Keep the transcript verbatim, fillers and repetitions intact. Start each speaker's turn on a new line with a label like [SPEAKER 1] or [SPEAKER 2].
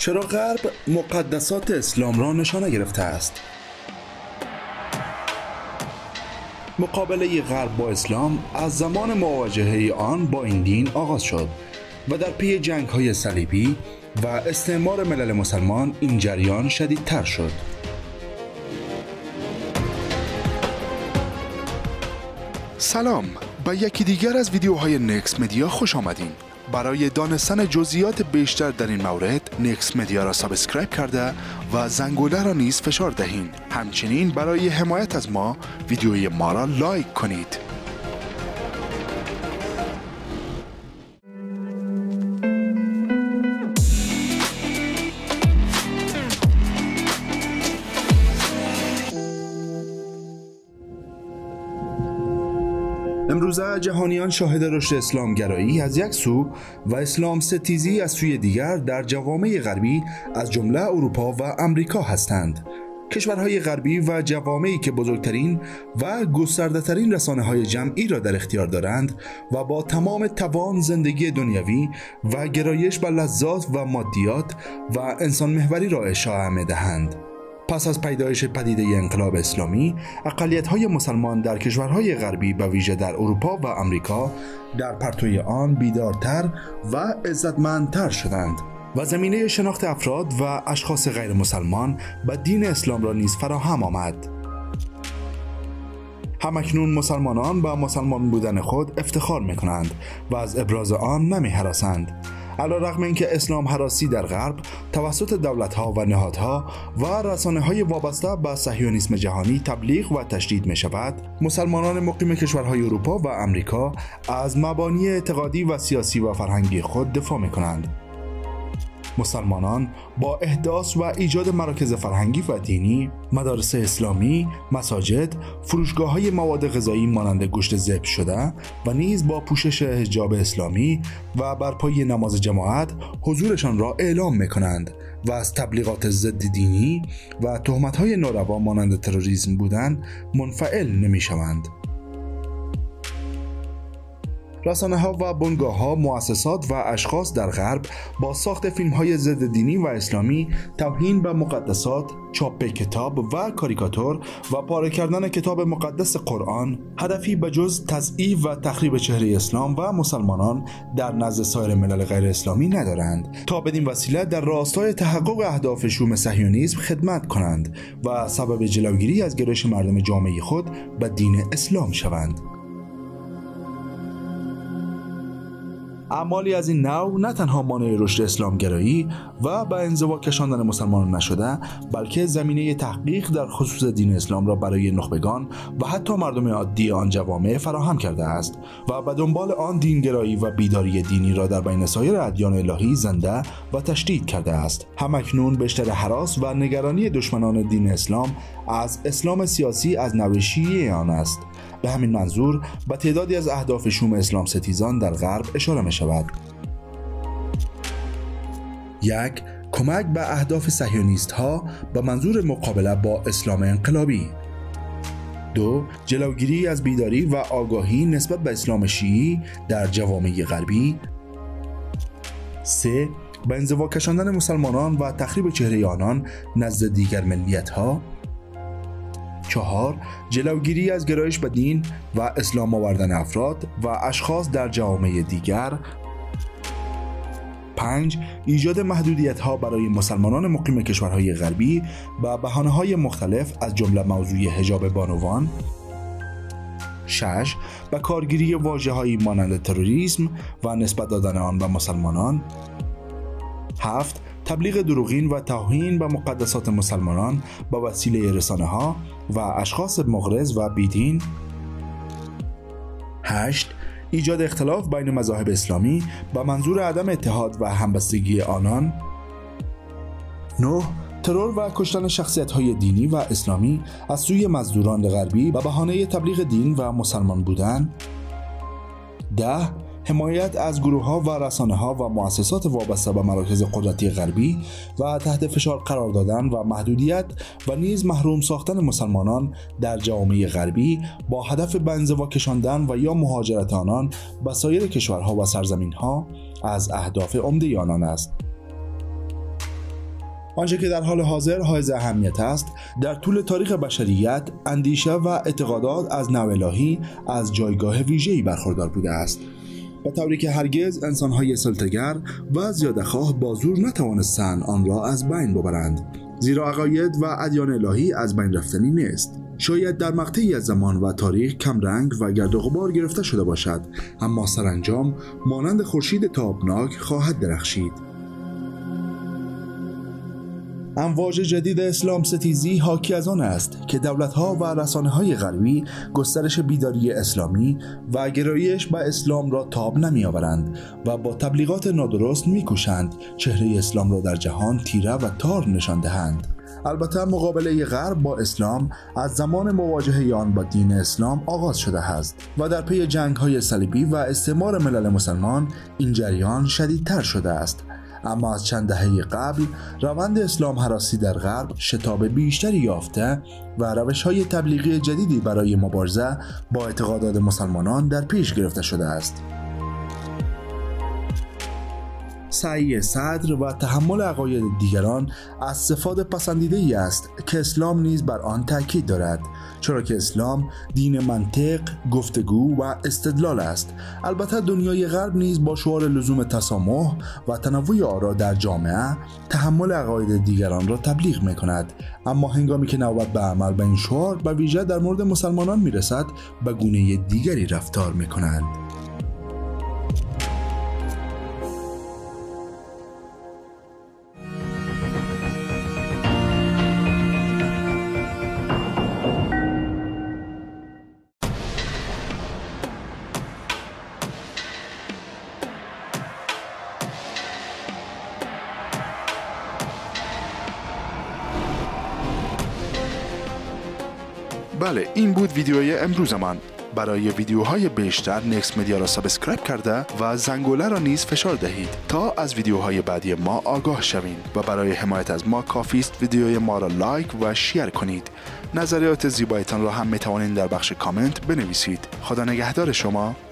[SPEAKER 1] چرا غرب مقدسات اسلام را نشانه گرفته است؟ مقابله غرب با اسلام از زمان مواجهه آن با این دین آغاز شد و در پی جنگ‌های صلیبی و استعمار ملل مسلمان این جریان شدیدتر شد.
[SPEAKER 2] سلام، به یکی دیگر از ویدیوهای نکس مدیا خوش آمدین. برای دانستن جزئیات بیشتر در این مورد نکس مدیا را سابسکرایب کرده و زنگوله را نیز فشار دهین. همچنین برای حمایت از ما ویدیوی ما را لایک کنید.
[SPEAKER 1] امروزه جهانیان شاهد رشد اسلامگرایی از یک سو و اسلام ستیزی از سوی دیگر در جوامع غربی از جمله اروپا و امریکا هستند. کشورهای غربی و جوامعی که بزرگترین و گسترده‌ترین رسانه‌های جمعی را در اختیار دارند و با تمام توان زندگی دنیوی و گرایش به لذات و مادیات و انسان محوری را اشاعه می‌دهند. پس از پیدایش پدیده انقلاب اسلامی، اقلیت‌های مسلمان در کشورهای غربی به ویژه در اروپا و امریکا در پرتوی آن بیدارتر و عزتمندتر شدند و زمینه شناخت افراد و اشخاص غیر مسلمان به دین اسلام را نیز فراهم آمد. همکنون مسلمانان با مسلمان بودن خود افتخار می‌کنند و از ابراز آن نمی‌هراسند. علیرغم اینکه اسلام هراسی در غرب توسط دولت‌ها و نهادها و رسانه‌های وابسته به صهیونیسم جهانی تبلیغ و تشدید می‌شود، مسلمانان مقیم کشورهای اروپا و امریکا از مبانی اعتقادی و سیاسی و فرهنگی خود دفاع می‌کنند. مسلمانان با احداث و ایجاد مراکز فرهنگی و دینی، مدارس اسلامی، مساجد، فروشگاه‌های مواد غذایی مانند گوشت ذبح شده و نیز با پوشش حجاب اسلامی و برپای نماز جماعت حضورشان را اعلام می‌کنند و از تبلیغات ضد دینی و تهمت‌های ناروا مانند تروریسم بودن منفعل نمی‌شوند. رسانه‌ها و بنگاه‌ها، مؤسسات و اشخاص در غرب با ساخت فیلم‌های ضد دینی و اسلامی، توهین به مقدسات، چاپ کتاب و کاریکاتور و پاره کردن کتاب مقدس قرآن هدفی به جز تضعیف و تخریب چهره اسلام و مسلمانان در نزد سایر ملل غیر اسلامی ندارند تا بدین وسیله در راستای تحقق اهداف شوم صهیونیسم خدمت کنند و سبب جلوگیری از گرایش مردم جامعه خود به دین اسلام شوند. اعمالی از این نوع نه تنها مانع رشد اسلامگرایی و به انزوا کشاندن مسلمانان نشده، بلکه زمینه تحقیق در خصوص دین اسلام را برای نخبگان و حتی مردم عادی آن جوامع فراهم کرده است و به دنبال آن دینگرایی و بیداری دینی را در بین سایر ادیان الهی زنده و تشدید کرده است. همکنون بیشتر هراس و نگرانی دشمنان دین اسلام از اسلام سیاسی از نوع شیعه آن است. به همین منظور به تعدادی از اهداف شوم اسلام ستیزان در غرب اشاره می شود. یک، کمک به اهداف صهیونیست ها به منظور مقابله با اسلام انقلابی. دو، جلوگیری از بیداری و آگاهی نسبت به اسلام شیعی در جوامع غربی. سه، به انزوا کشاندن مسلمانان و تخریب چهره آنان نزد دیگر ملیت ها. چهار، جلوگیری از گرایش به دین و اسلام آوردن افراد و اشخاص در جوامع دیگر. پنج، ایجاد محدودیت‌ها برای مسلمانان مقیم کشورهای غربی و بهانه‌های مختلف از جمله موضوع حجاب بانوان. شش، به کارگیری واژه‌هایی مانند تروریسم و نسبت دادن آن به مسلمانان. هفت، تبلیغ دروغین و توهین به مقدسات مسلمانان با وسیله رسانه‌ها و اشخاص مغرض و بیدین. هشت، ایجاد اختلاف بین مذاهب اسلامی با منظور عدم اتحاد و همبستگی آنان. نه، ترور و کشتن شخصیت‌های دینی و اسلامی از سوی مزدوران غربی به بهانه تبلیغ دین و مسلمان بودن. ده، حمایت از گروه‌ها و رسانه‌ها و مؤسسات وابسته به مراکز قدرتی غربی و تحت فشار قرار دادن و محدودیت و نیز محروم ساختن مسلمانان در جوامع غربی با هدف به انزوا کشاندن و یا مهاجرت آنان به سایر کشورها و سرزمین‌ها از اهداف عمده آنان است. آنچه که در حال حاضر حائز اهمیت است، در طول تاریخ بشریت اندیشه و اعتقادات از نوع الهی از جایگاه ویژه‌ای برخوردار بوده است، به طوری که هرگز انسان‌های سلطه‌گر و زیاده‌خواه با زور نتوانستند آن را از بین ببرند، زیرا عقاید و ادیان الهی از بین رفتنی نیست. شاید در مقطعی از زمان و تاریخ کم رنگ و گرد و غبار گرفته شده باشد، اما سرانجام مانند خورشید تابناک خواهد درخشید. امواج جدید اسلام ستیزی حاکی از آن است که دولت‌ها و رسانه‌های غربی گسترش بیداری اسلامی و گرایش به اسلام را تاب نمی‌آورند و با تبلیغات نادرست می‌کوشند چهره اسلام را در جهان تیره و تار نشان دهند. البته مقابله غرب با اسلام از زمان مواجهه آن با دین اسلام آغاز شده است و در پی جنگ‌های صلیبی و استعمار ملل مسلمان این جریان شدیدتر شده است. اما از چند دهه قبل روند اسلام هراسی در غرب شتاب بیشتری یافته و روش‌های تبلیغی جدیدی برای مبارزه با اعتقادات مسلمانان در پیش گرفته شده است. سعی صدر و تحمل عقاید دیگران از صفات پسندیده ای است که اسلام نیز بر آن تاکید دارد، چرا که اسلام دین منطق، گفتگو و استدلال است. البته دنیای غرب نیز با شعار لزوم تسامح و تنوع آرا در جامعه تحمل عقاید دیگران را تبلیغ می کند، اما هنگامی که نوبت به عمل به این شعار به ویژه در مورد مسلمانان می رسد به گونه دیگری رفتار می کنند.
[SPEAKER 2] بله، این بود ویدیوی امروز من. برای ویدیوهای بیشتر نکس مدیا را سابسکرایب کرده و زنگوله را نیز فشار دهید تا از ویدیوهای بعدی ما آگاه شوید و برای حمایت از ما کافی است ویدیوی ما را لایک و شیر کنید. نظریات زیبایتان را هم می توانید در بخش کامنت بنویسید. خدا نگهدار شما.